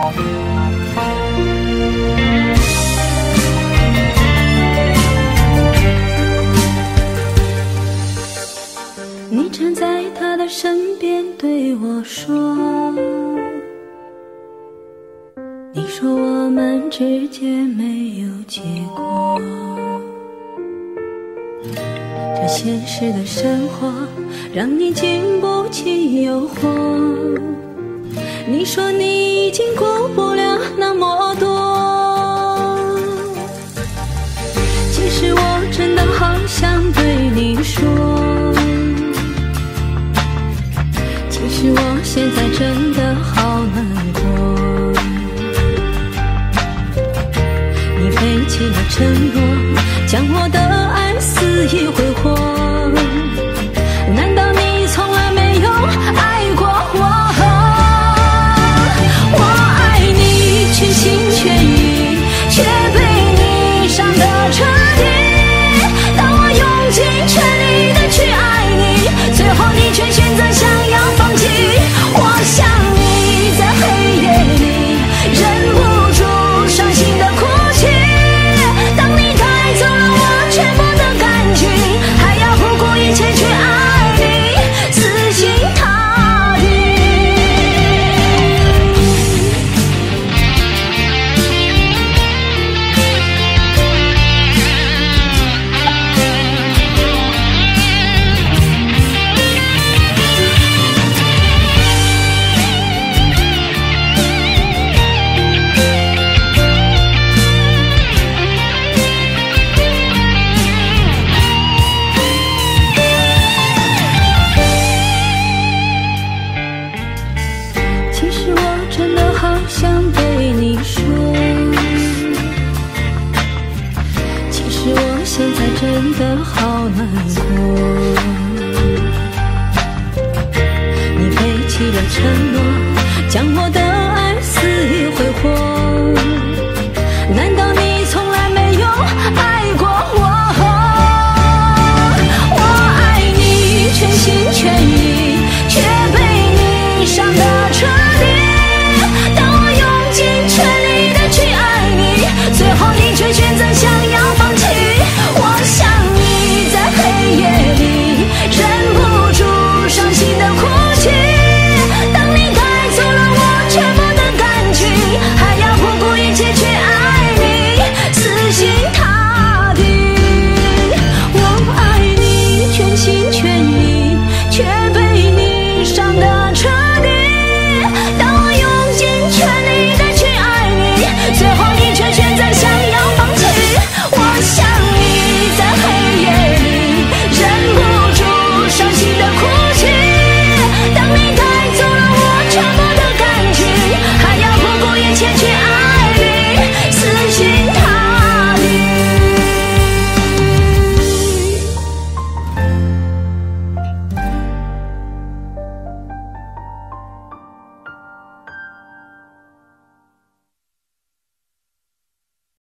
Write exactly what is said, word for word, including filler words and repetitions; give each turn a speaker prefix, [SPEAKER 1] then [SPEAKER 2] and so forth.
[SPEAKER 1] 你站在他的身边对我说，你说我们之间没有结果，这现实的生活让你经不起诱惑，你说你已经顾不了那么多，其实我真的好想对你说，其实我现在真的好难过，你背弃了承诺，将我的爱肆意挥霍，难道你从来没有爱过我？我爱你全心全意，却被你伤得彻底，当我用尽全力的去爱你，最后你却选择想要放弃，我想你在黑夜里忍不住伤心的哭泣，当你带走了我全部的感情，还要不顾一切去爱你，死心塌地。其实我真的好想对你说，其实我现在真的好难过，你背弃了承诺，